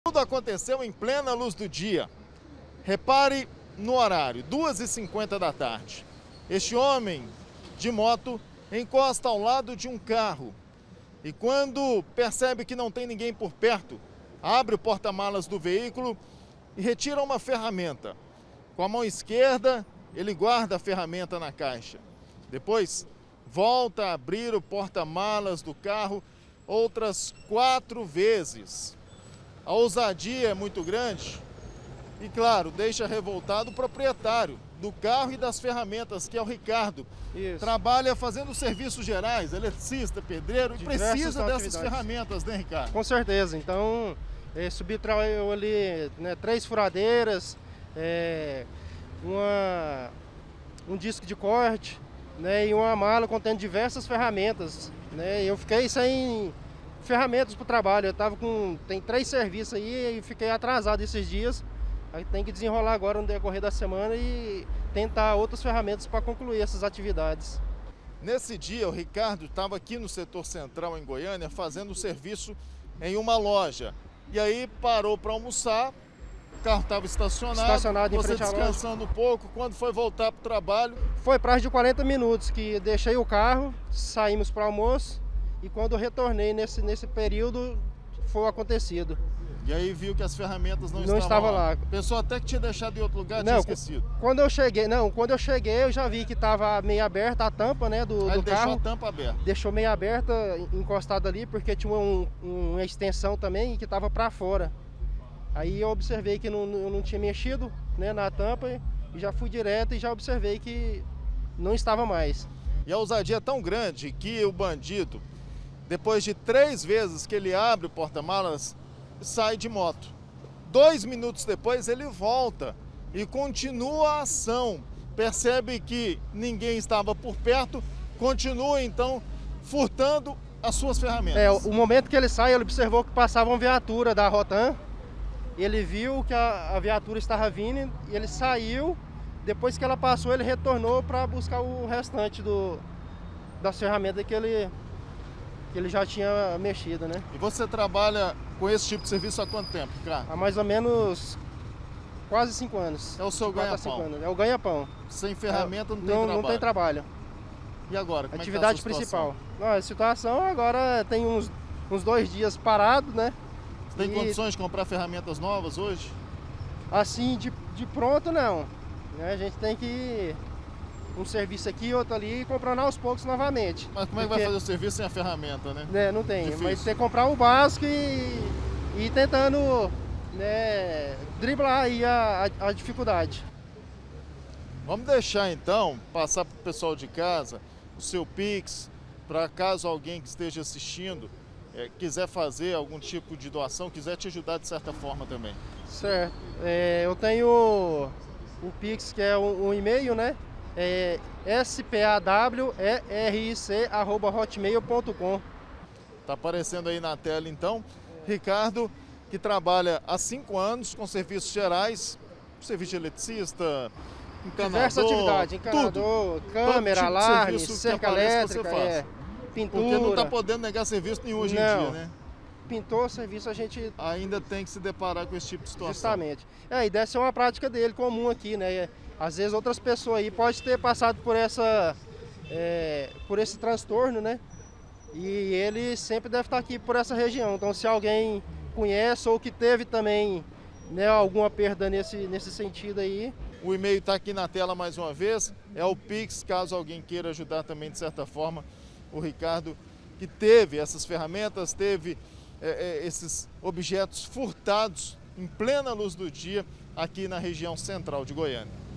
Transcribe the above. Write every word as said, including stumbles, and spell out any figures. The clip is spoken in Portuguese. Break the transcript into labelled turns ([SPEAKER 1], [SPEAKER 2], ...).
[SPEAKER 1] Tudo aconteceu em plena luz do dia. Repare no horário, duas e cinquenta da tarde. Este homem de moto encosta ao lado de um carro e quando percebe que não tem ninguém por perto, abre o porta-malas do veículo e retira uma ferramenta. Com a mão esquerda, ele guarda a ferramenta na caixa. Depois, volta a abrir o porta-malas do carro outras quatro vezes. A ousadia é muito grande e, claro, deixa revoltado o proprietário do carro e das ferramentas, que é o Ricardo.
[SPEAKER 2] Isso.
[SPEAKER 1] Trabalha fazendo serviços gerais, eletricista, pedreiro, e
[SPEAKER 2] Diversas
[SPEAKER 1] precisa dessas
[SPEAKER 2] atividades.
[SPEAKER 1] ferramentas, né, Ricardo?
[SPEAKER 2] Com certeza. Então, é, subtraiu ali, né, três furadeiras, é, uma, um disco de corte, né, e uma mala contendo diversas ferramentas. Né, eu fiquei sem ferramentas para o trabalho. Eu tava com, tem três serviços aí e fiquei atrasado esses dias. Aí tem que desenrolar agora no decorrer da semana e tentar outras ferramentas para concluir essas atividades.
[SPEAKER 1] Nesse dia, o Ricardo estava aqui no setor central em Goiânia fazendo serviço em uma loja. E aí parou para almoçar, o carro estava estacionado,
[SPEAKER 2] Estacionado em
[SPEAKER 1] você
[SPEAKER 2] frente à loja.
[SPEAKER 1] descansando um pouco. Quando foi voltar para o trabalho?
[SPEAKER 2] Foi prazo de quarenta minutos que deixei o carro, saímos para o almoço e quando eu retornei nesse, nesse período foi o acontecido.
[SPEAKER 1] E aí viu que as ferramentas não,
[SPEAKER 2] Não
[SPEAKER 1] estavam
[SPEAKER 2] estava lá.
[SPEAKER 1] lá. Pensou até que tinha deixado em outro lugar,
[SPEAKER 2] Não,
[SPEAKER 1] tinha esquecido.
[SPEAKER 2] Quando eu cheguei, não, quando eu cheguei eu já vi que estava meio aberta a tampa, né, do,
[SPEAKER 1] Aí
[SPEAKER 2] do
[SPEAKER 1] ele
[SPEAKER 2] carro.
[SPEAKER 1] deixou a tampa aberta.
[SPEAKER 2] Deixou meio aberta, encostada ali, porque tinha um, um, uma extensão também que estava para fora. Aí eu observei que não, eu não tinha mexido, né, na tampa e já fui direto e já observei que não estava mais.
[SPEAKER 1] E a ousadia é tão grande que o bandido, depois de três vezes que ele abre o porta-malas, sai de moto. Dois minutos depois ele volta e continua a ação. Percebe que ninguém estava por perto, continua então furtando as suas ferramentas.
[SPEAKER 2] É, o momento que ele sai, ele observou que passava uma viatura da Rotan. Ele viu que a, a viatura estava vindo e ele saiu. Depois que ela passou, ele retornou para buscar o restante do, das ferramentas que ele, que ele já tinha mexido, né?
[SPEAKER 1] E você trabalha com esse tipo de serviço há quanto tempo, Ricardo?
[SPEAKER 2] Há mais ou menos quase cinco anos.
[SPEAKER 1] É o seu
[SPEAKER 2] quatro a cinco
[SPEAKER 1] ganha-pão.
[SPEAKER 2] anos. É o ganha-pão.
[SPEAKER 1] Sem ferramenta não tem
[SPEAKER 2] não,
[SPEAKER 1] trabalho.
[SPEAKER 2] Não tem trabalho.
[SPEAKER 1] E agora, como
[SPEAKER 2] Atividade
[SPEAKER 1] é que tá a sua
[SPEAKER 2] principal.
[SPEAKER 1] situação?
[SPEAKER 2] Não, a situação agora tem uns, uns dois dias parado, né?
[SPEAKER 1] Você tem
[SPEAKER 2] E,
[SPEAKER 1] condições de comprar ferramentas novas hoje?
[SPEAKER 2] assim, de, de pronto, não. Né? A gente tem que ir um serviço aqui, outro ali, e comprando aos poucos novamente.
[SPEAKER 1] Mas como é que
[SPEAKER 2] Porque,
[SPEAKER 1] vai fazer o serviço sem a ferramenta, né?
[SPEAKER 2] né, não tem.
[SPEAKER 1] Difícil.
[SPEAKER 2] Mas tem que comprar o básico e e ir tentando, né, driblar aí a, a, a dificuldade.
[SPEAKER 1] Vamos deixar então, passar para o pessoal de casa, o seu Pix, para caso alguém que esteja assistindo é, quiser fazer algum tipo de doação, quiser te ajudar de certa forma também.
[SPEAKER 2] Certo. É, eu tenho o Pix, que é um, um e-mail, né? É s p a w e r i c arroba hotmail ponto com.
[SPEAKER 1] Está aparecendo aí na tela então, Ricardo, que trabalha há cinco anos com serviços gerais, serviço de eletricista, encanador,
[SPEAKER 2] Diversas atividades, encanador,
[SPEAKER 1] tudo.
[SPEAKER 2] câmera,
[SPEAKER 1] Todo tipo de
[SPEAKER 2] alarme,
[SPEAKER 1] serviço que
[SPEAKER 2] cerca
[SPEAKER 1] aparece, você
[SPEAKER 2] elétrica,
[SPEAKER 1] faz.
[SPEAKER 2] é, pintura.
[SPEAKER 1] Porque não está podendo negar serviço nenhum hoje em
[SPEAKER 2] Não.
[SPEAKER 1] dia, né?
[SPEAKER 2] Pintor, serviço, a gente...
[SPEAKER 1] Ainda tem que se deparar com esse tipo de situação.
[SPEAKER 2] Justamente. É, e deve ser uma prática dele comum aqui, né? Às vezes outras pessoas aí podem ter passado por essa, é, por esse transtorno, né? E ele sempre deve estar aqui por essa região. Então, se alguém conhece ou que teve também, né, alguma perda nesse, nesse sentido aí.
[SPEAKER 1] O e-mail está aqui na tela mais uma vez, é o Pix, caso alguém queira ajudar também de certa forma o Ricardo, que teve essas ferramentas, teve é, é, esses objetos furtados em plena luz do dia aqui na região central de Goiânia.